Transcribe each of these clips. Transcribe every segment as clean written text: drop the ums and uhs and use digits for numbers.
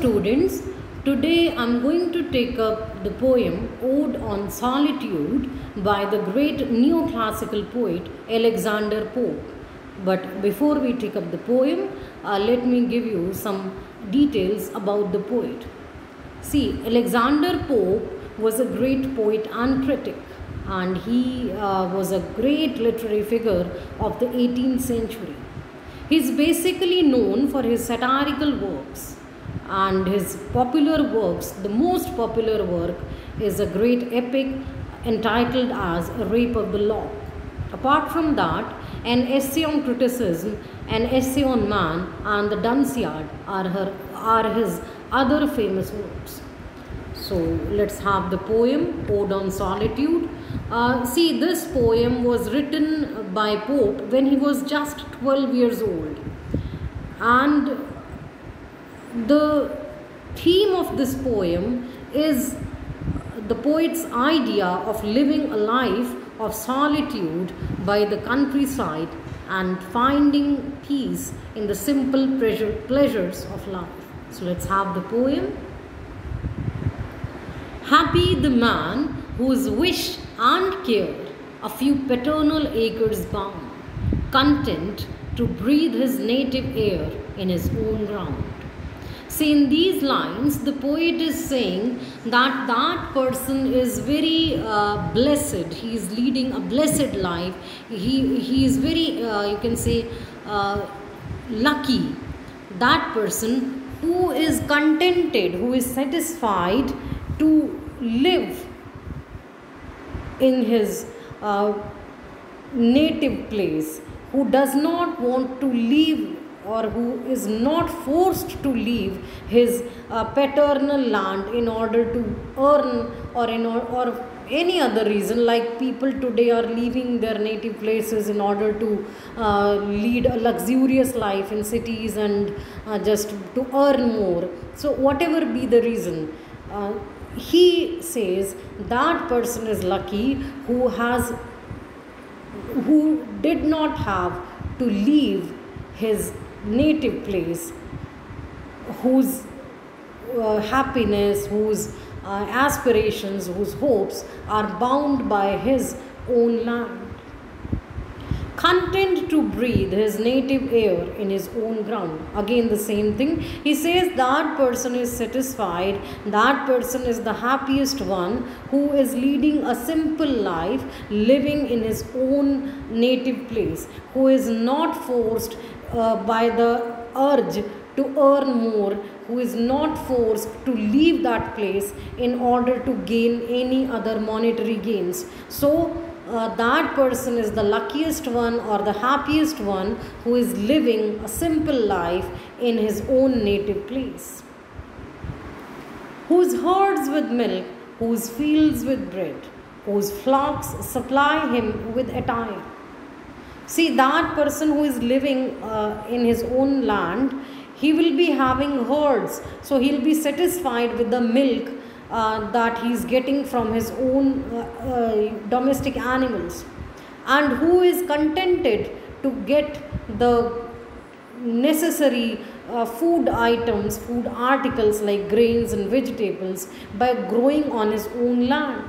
students, today I am going to take up the poem Ode on Solitude by the great neoclassical poet Alexander Pope. But before we take up the poem, let me give you some details about the poet. See, Alexander Pope was a great poet and critic, and he was a great literary figure of the 18th century. He is basically known for his satirical works, and his popular works, the most popular work is a great epic entitled as A Rape of the Lock. Apart from that, an essay on criticism, an essay on man, and the Dunciad are his other famous works. So let's have the poem Ode on Solitude. See, this poem was written by Pope when he was just 12 years old, and the theme of this poem is the poet's idea of living a life of solitude by the countryside and finding peace in the simple pleasures of life. So let's have the poem. Happy the man whose wish and care a few paternal acres bound, content to breathe his native air in his own ground. See, in these lines, the poet is saying that that person is very blessed. He is leading a blessed life. He is very, you can say, lucky. That person who is contented, who is satisfied to live in his native place, who does not want to leave, or who is not forced to leave his paternal land in order to earn, or any other reason, like people today are leaving their native places in order to lead a luxurious life in cities and just to earn more. So whatever be the reason, he says that person is lucky who did not have to leave his native place, whose happiness, whose aspirations, whose hopes are bound by his own land. Content to breathe his native air in his own ground. Again the same thing. He says that person is satisfied, that person is the happiest one who is leading a simple life, living in his own native place, who is not forced by the urge to earn more, who is not forced to leave that place in order to gain any other monetary gains. So that person is the luckiest one or the happiest one who is living a simple life in his own native place. Whose herds with milk, whose fields with bread, whose flocks supply him with attire. See, that person who is living in his own land, he will be having herds. So he'll be satisfied with the milk that he is getting from his own domestic animals, and who is contented to get the necessary food items, food articles like grains and vegetables by growing on his own land.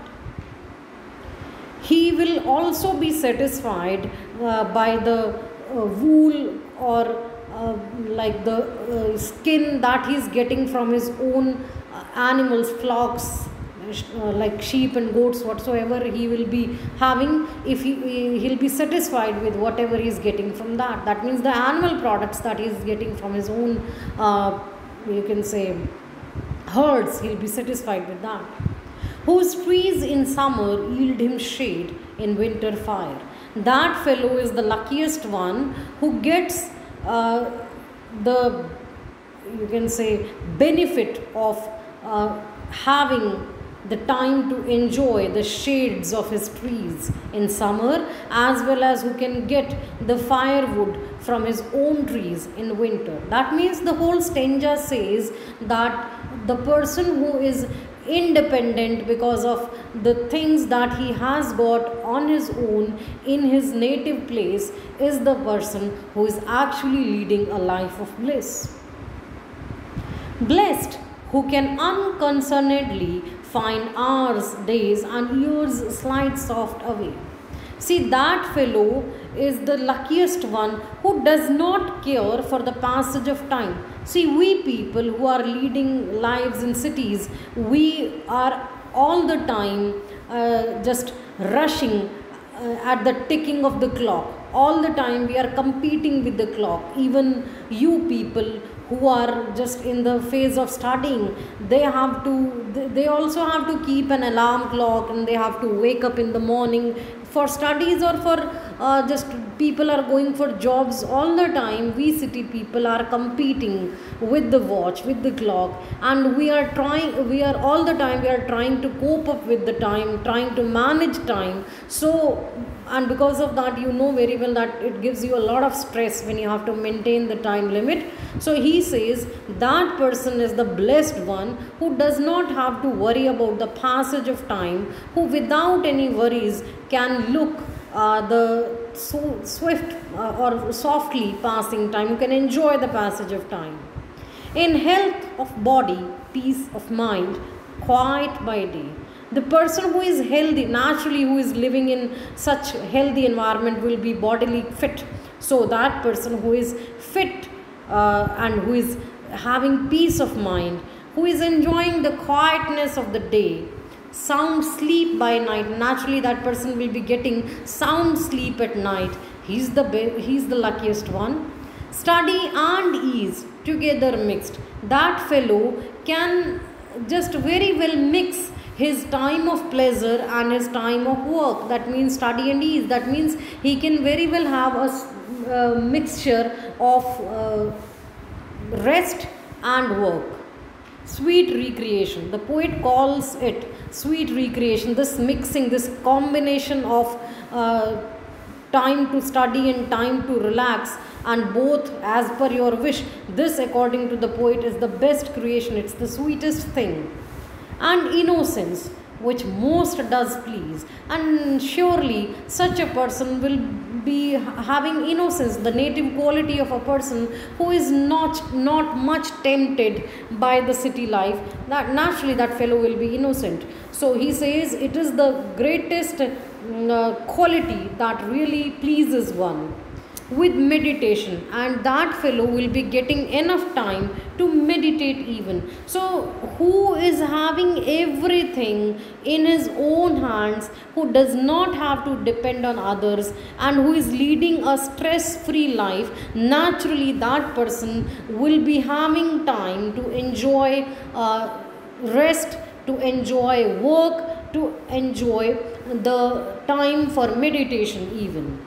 He will also be satisfied by the wool or like the skin that he is getting from his own animals, flocks, like sheep and goats, whatsoever he will be having. If he'll be satisfied with whatever he is getting from that. That means the animal products that he is getting from his own, you can say, herds, he'll be satisfied with that. Whose trees in summer yield him shade in winter fire. That fellow is the luckiest one who gets the, you can say, benefit of having the time to enjoy the shades of his trees in summer, as well as who can get the firewood from his own trees in winter. That means the whole stanza says that the person who is independent because of the things that he has got on his own in his native place is the person who is actually leading a life of bliss. Blessed who can unconcernedly find hours, days, and years slide soft away. See, that fellow is the luckiest one who does not care for the passage of time. See, we people who are leading lives in cities, we are all the time just rushing at the ticking of the clock. All the time we are competing with the clock. Even you people who are just in the phase of studying, they also have to keep an alarm clock, and they have to wake up in the morning for studies, or for just people are going for jobs. All the time we city people are competing with the watch, with the clock, and we are all the time we are trying to cope up with the time, trying to manage time. So, and because of that, you know very well that it gives you a lot of stress when you have to maintain the time limit. So he says that person is the blessed one who does not have to worry about the passage of time, who without any worries can look the swift or softly passing time, who can enjoy the passage of time. In health of body, peace of mind, quiet by day. The person who is healthy, naturally who is living in such healthy environment, will be bodily fit. So that person who is fit and who is having peace of mind, who is enjoying the quietness of the day, sound sleep by night, naturally that person will be getting sound sleep at night. He's the luckiest one. Study and ease together mixed. That fellow can just very well mix his time of pleasure and his time of work. That means study and ease. That means he can very well have a mixture of rest and work. Sweet recreation. The poet calls it sweet recreation. This mixing, this combination of time to study and time to relax, and both as per your wish. This, according to the poet, is the best creation. It's the sweetest thing. And innocence, which most does please. And surely such a person will be having innocence, the native quality of a person who is not much tempted by the city life. That naturally that fellow will be innocent. So he says it is the greatest quality that really pleases one. With meditation, and that fellow will be getting enough time to meditate even. So who is having everything in his own hands, who does not have to depend on others, and who is leading a stress-free life, naturally that person will be having time to enjoy rest, to enjoy work, to enjoy the time for meditation even.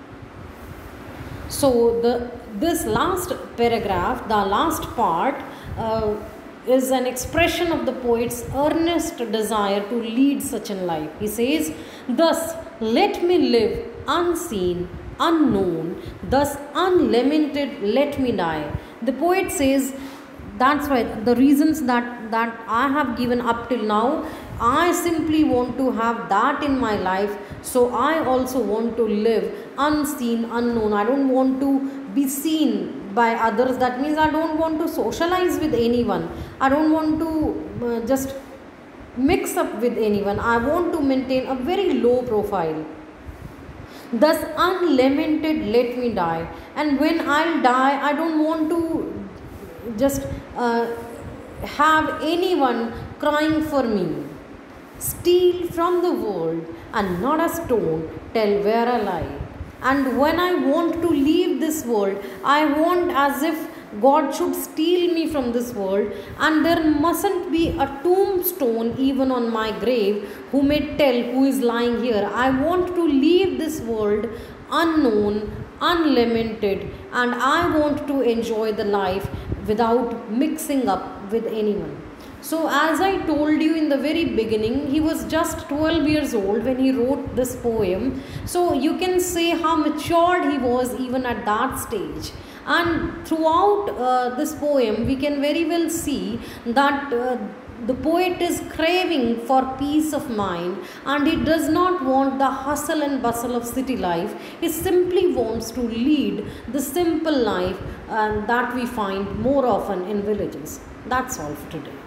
So this last paragraph, the last part, is an expression of the poet's earnest desire to lead such a life. He says, "Thus let me live unseen, unknown, thus unlamented let me die." The poet says, that's why the reasons that I have given up till now, I simply want to have that in my life. So I also want to live unseen, unknown. I don't want to be seen by others. That means I don't want to socialize with anyone. I don't want to just mix up with anyone. I want to maintain a very low profile. Thus unlamented let me die. And when I'll die, I don't want to just have anyone crying for me. Steal from the world and not a stone tell where I lie. And when I want to leave this world, I want as if God should steal me from this world, and there mustn't be a tombstone even on my grave who may tell who is lying here. I want to leave this world unknown, unlamented, and I want to enjoy the life without mixing up with anyone. So as I told you in the very beginning, he was just 12 years old when he wrote this poem. So you can say how matured he was even at that stage. And throughout this poem, we can very well see that the poet is craving for peace of mind, and he does not want the hustle and bustle of city life. He simply wants to lead the simple life that we find more often in villages. That's all for today.